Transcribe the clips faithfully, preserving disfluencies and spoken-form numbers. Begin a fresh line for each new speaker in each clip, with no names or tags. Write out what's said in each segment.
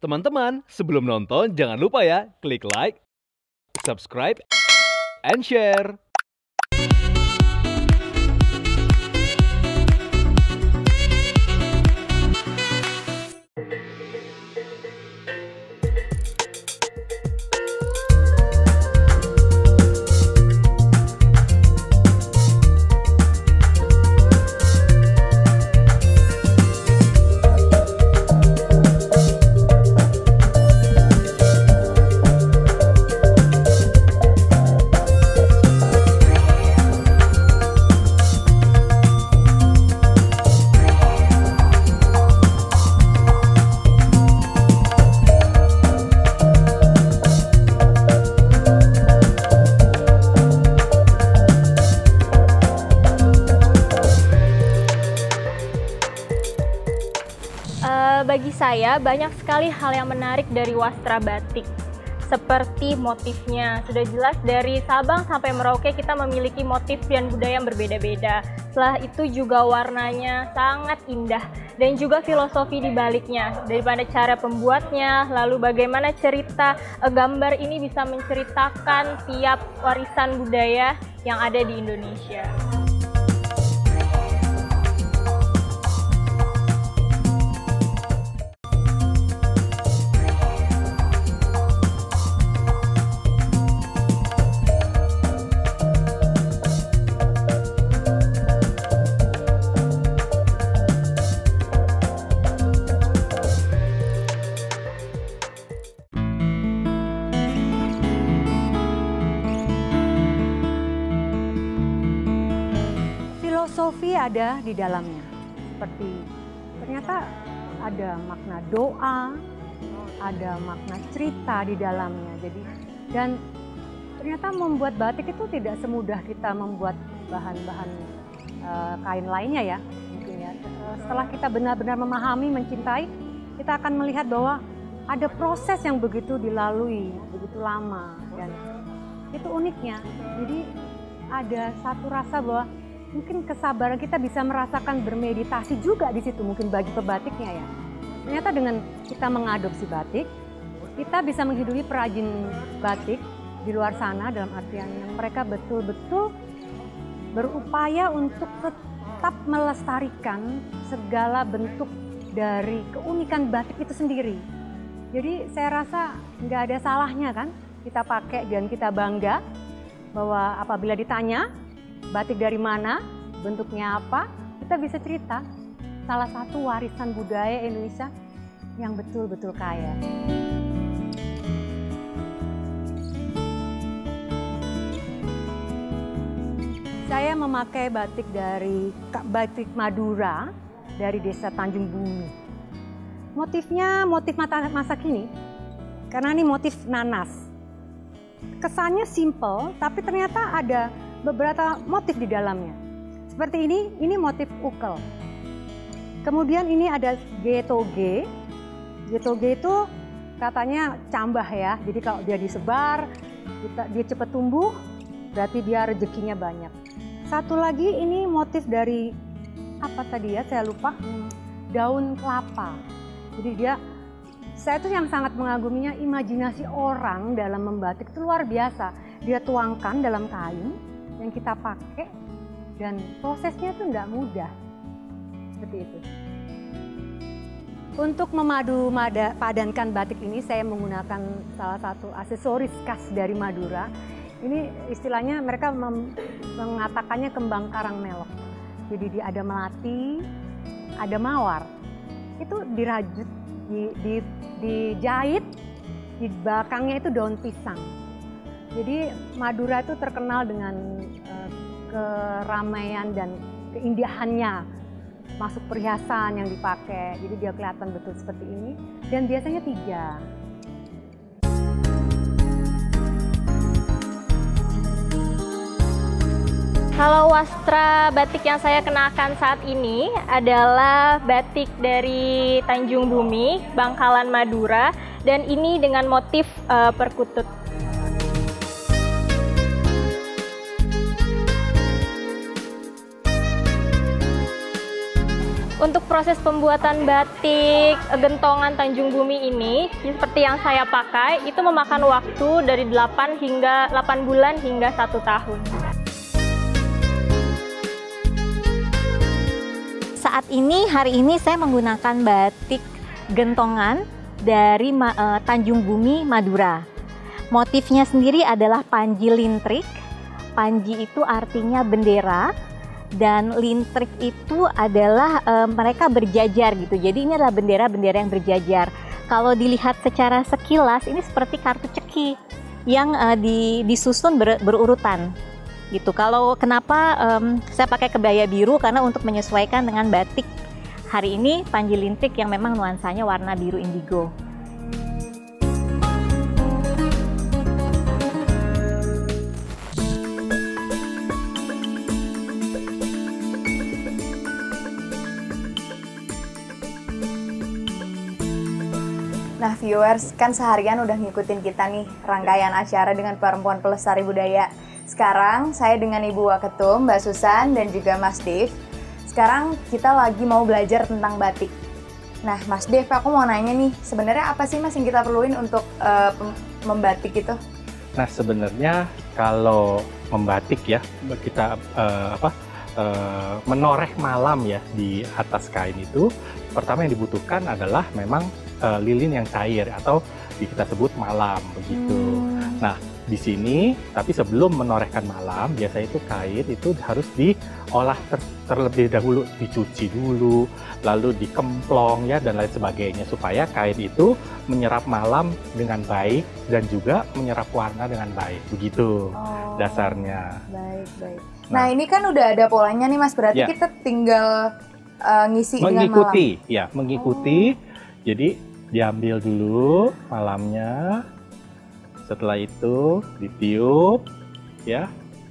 Teman-teman, sebelum nonton jangan lupa ya klik like, subscribe, and share.
Bagi saya banyak sekali hal yang menarik dari wastra batik, seperti motifnya. Sudah jelas dari Sabang sampai Merauke kita memiliki motif dan budaya yang berbeda-beda. Setelah itu juga warnanya sangat indah dan juga filosofi di baliknya, daripada cara pembuatnya, lalu bagaimana cerita gambar ini bisa menceritakan tiap warisan budaya yang ada di Indonesia.
Filosofi ada di dalamnya, seperti ternyata ada makna doa, ada makna cerita di dalamnya. Jadi dan ternyata membuat batik itu tidak semudah kita membuat bahan-bahan uh, kain lainnya ya, mungkin ya. Setelah kita benar-benar memahami, mencintai, kita akan melihat bahwa ada proses yang begitu dilalui, begitu lama, dan itu uniknya. Jadi ada satu rasa bahwa mungkin kesabaran kita bisa merasakan bermeditasi juga di situ, mungkin bagi pebatiknya ya. Ternyata dengan kita mengadopsi batik, kita bisa menghidupi perajin batik di luar sana, dalam artian yang mereka betul-betul berupaya untuk tetap melestarikan segala bentuk dari keunikan batik itu sendiri. Jadi saya rasa nggak ada salahnya kan kita pakai dan kita bangga bahwa apabila ditanya batik dari mana, bentuknya apa, kita bisa cerita salah satu warisan budaya Indonesia yang betul-betul kaya. Saya memakai batik dari batik Madura dari desa Tanjung Bumi. Motifnya motif masa kini, karena ini motif nanas. Kesannya simple, tapi ternyata ada beberapa motif di dalamnya. Seperti ini, ini motif ukel. Kemudian ini ada getoge. Getoge itu katanya cambah ya. Jadi kalau dia disebar, dia cepat tumbuh, berarti dia rezekinya banyak. Satu lagi ini motif dari apa tadi ya? Saya lupa. Daun kelapa. Jadi dia, saya tuh yang sangat mengaguminya imajinasi orang dalam membatik itu luar biasa. Dia tuangkan dalam kain yang kita pakai dan prosesnya itu nggak mudah, seperti itu. Untuk memadu padankan batik ini saya menggunakan salah satu aksesoris khas dari Madura. Ini istilahnya mereka mengatakannya kembang karang melok. Jadi dia ada melati, ada mawar. Itu dirajut, di, di, dijahit, di belakangnya itu daun pisang. Jadi Madura itu terkenal dengan uh, keramaian dan keindahannya, masuk perhiasan yang dipakai. Jadi dia kelihatan betul seperti ini dan biasanya tiga.
Kalau wastra batik yang saya kenakan saat ini adalah batik dari Tanjung Bumi, Bangkalan Madura, dan ini dengan motif uh, perkutut. Untuk proses pembuatan batik gentongan Tanjung Bumi ini, seperti yang saya pakai, itu memakan waktu dari delapan hingga delapan bulan hingga satu tahun.
Saat ini, hari ini saya menggunakan batik gentongan dari uh, Tanjung Bumi, Madura. Motifnya sendiri adalah panji lintrik. Panji itu artinya bendera. Dan lintrik itu adalah e, mereka berjajar gitu. Jadi ini adalah bendera-bendera yang berjajar. Kalau dilihat secara sekilas ini seperti kartu ceki yang e, di, disusun ber, berurutan gitu. Kalau kenapa e, saya pakai kebaya biru, karena untuk menyesuaikan dengan batik hari ini panji lintrik yang memang nuansanya warna biru indigo.
Nah viewers, kan seharian udah ngikutin kita nih rangkaian acara dengan Perempuan Pelestari Budaya. Sekarang saya dengan Ibu Waketum, Mbak Susan, dan juga Mas Dev. Sekarang kita lagi mau belajar tentang batik. Nah Mas Dev, aku mau nanya nih, sebenarnya apa sih Mas yang kita perluin untuk uh, membatik itu?
Nah sebenarnya kalau membatik ya, kita uh, apa uh, menoreh malam ya di atas kain itu, pertama yang dibutuhkan adalah memang Uh, lilin yang cair atau kita sebut malam begitu. Hmm. Nah di sini, tapi sebelum menorehkan malam, biasanya itu kain itu harus diolah ter terlebih dahulu, dicuci dulu, lalu dikemplong ya dan lain sebagainya supaya kain itu menyerap malam dengan baik dan juga menyerap warna dengan baik begitu oh, dasarnya.
Baik baik. Nah, nah ini kan udah ada polanya nih Mas, berarti ya, kita tinggal uh, ngisi
mengikuti,
dengan malam.
Ya mengikuti. Oh. Jadi diambil dulu malamnya, setelah itu ditiup ya,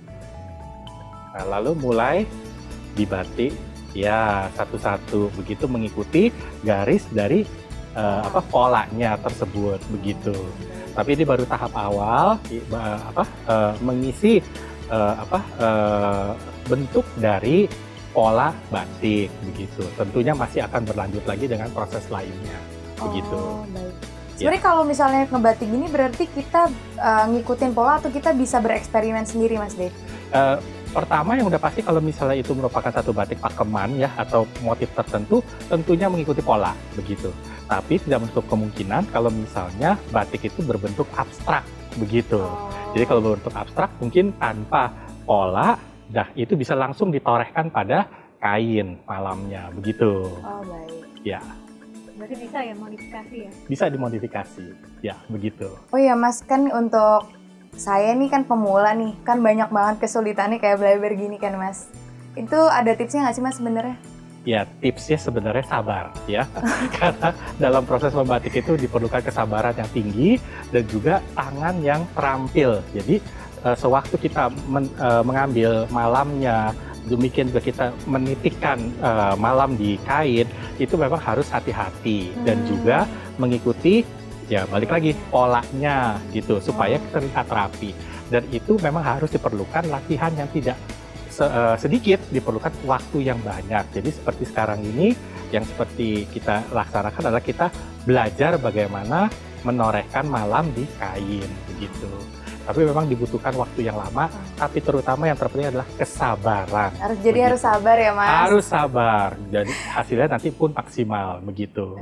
nah, lalu mulai dibatik ya satu-satu begitu mengikuti garis dari uh, apa polanya tersebut begitu. Tapi ini baru tahap awal uh, apa uh, mengisi uh, apa uh, bentuk dari pola batik begitu. Tentunya masih akan berlanjut lagi dengan proses lainnya. Begitu.
Oh, baik. Sebenarnya ya, kalau misalnya ngebatik ini berarti kita uh, ngikutin pola atau kita bisa bereksperimen sendiri, Mas Dev?
Uh, pertama yang udah pasti kalau misalnya itu merupakan satu batik pakeman ya atau motif tertentu, tentunya mengikuti pola begitu. Tapi tidak menutup kemungkinan kalau misalnya batik itu berbentuk abstrak begitu. Oh. Jadi kalau berbentuk abstrak mungkin tanpa pola, dah itu bisa langsung ditorehkan pada kain malamnya begitu.
Oh baik.
Ya.
Berarti bisa ya modifikasi ya?
Bisa dimodifikasi, ya begitu.
Oh iya Mas, kan untuk saya nih kan pemula nih, kan banyak banget kesulitannya kayak belajar gini kan Mas. Itu ada tipsnya nggak sih Mas sebenarnya?
Ya tipsnya sebenarnya sabar ya, karena dalam proses membatik itu diperlukan kesabaran yang tinggi dan juga tangan yang terampil. Jadi sewaktu kita men, mengambil malamnya, demikian juga kita menitikkan uh, malam di kain, itu memang harus hati-hati hmm. dan juga mengikuti ya balik lagi polanya gitu supaya terlihat rapi. Dan itu memang harus diperlukan latihan yang tidak se uh, sedikit, diperlukan waktu yang banyak. Jadi seperti sekarang ini yang seperti kita laksanakan adalah kita belajar bagaimana menorehkan malam di kain begitu. Tapi memang dibutuhkan waktu yang lama, tapi terutama yang terpenting adalah kesabaran.
Harus jadi begitu. Harus sabar ya Mas?
Harus sabar, jadi hasilnya nanti pun maksimal begitu.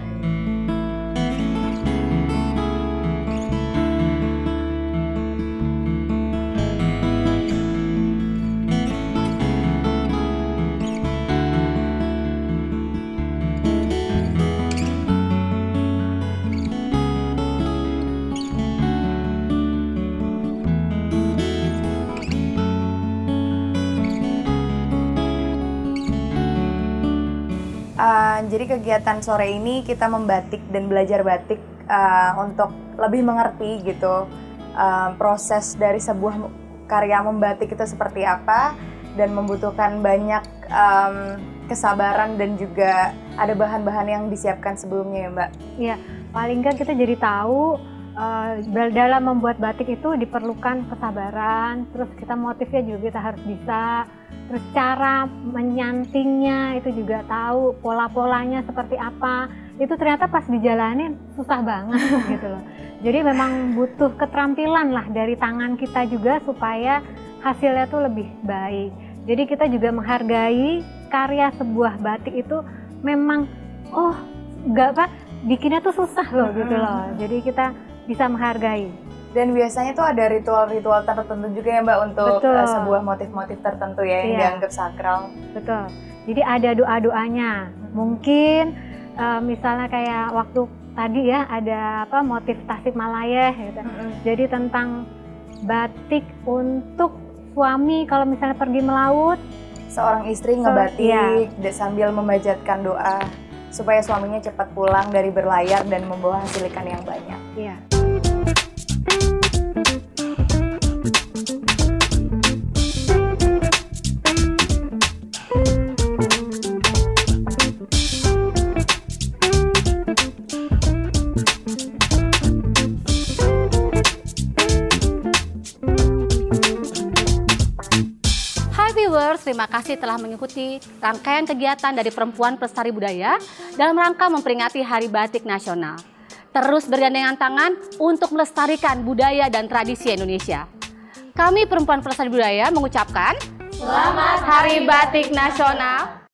Uh, jadi kegiatan sore ini kita membatik dan belajar batik uh, untuk lebih mengerti gitu uh, proses dari sebuah karya membatik itu seperti apa dan membutuhkan banyak um, kesabaran dan juga ada bahan-bahan yang disiapkan sebelumnya ya Mbak?
Iya, paling kan kita jadi tahu uh, dalam membuat batik itu diperlukan kesabaran, terus kita motifnya juga kita harus bisa, terus cara menyantingnya itu juga tahu, pola-polanya seperti apa. Itu ternyata pas dijalanin susah banget gitu loh. Jadi memang butuh keterampilan lah dari tangan kita juga supaya hasilnya tuh lebih baik. Jadi kita juga menghargai karya sebuah batik itu memang oh enggak apa bikinnya tuh susah loh gitu loh. Jadi kita bisa menghargai.
Dan biasanya tuh ada ritual-ritual tertentu juga ya Mbak untuk
Betul.
uh, sebuah motif-motif tertentu ya yang
Iya.
dianggap sakral.
Betul. Jadi ada doa-doanya. Mungkin uh, misalnya kayak waktu tadi ya ada apa motif Tasikmalaya gitu.
Mm-mm.
Jadi tentang batik untuk suami kalau misalnya pergi melaut.
Seorang istri
So,
ngebatik
iya.
de- sambil memanjatkan doa supaya suaminya cepat pulang dari berlayar dan membawa hasil ikan yang banyak.
Iya.
Hai viewers, terima kasih telah mengikuti rangkaian kegiatan dari Perempuan Pelestari Budaya dalam rangka memperingati Hari Batik Nasional. Terus bergandengan tangan untuk melestarikan budaya dan tradisi Indonesia. Kami Perempuan Pelestari Budaya mengucapkan Selamat Hari Batik Nasional.